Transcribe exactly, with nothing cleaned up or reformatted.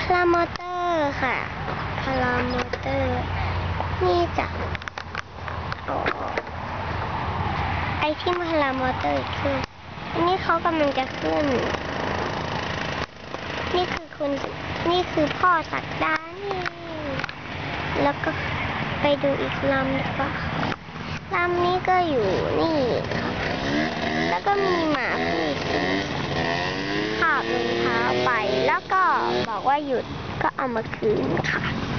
ารามอเตอร์ค่ะพารามอเตอร์นี่จะอ๋อไอที่พารามอเตอร์ขึ้นอันนี้เขากำลังจะขึ้นนี่คือคุณนี่คือพ่อศักดานี่แล้วก็ไปดูอีกลำดีกว่าลำนี้ก็อยู่นี่ค่ะแล้วก็มีหมาผู้ขาบรองเท้าไปแล้วก็บอกว่าหยุดก็เอามาคืนค่ะ